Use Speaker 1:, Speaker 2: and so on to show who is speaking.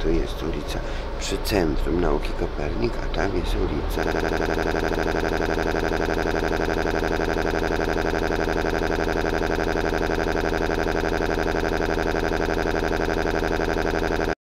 Speaker 1: tu jest ulica przy Centrum Nauki Kopernik, a tam jest ulica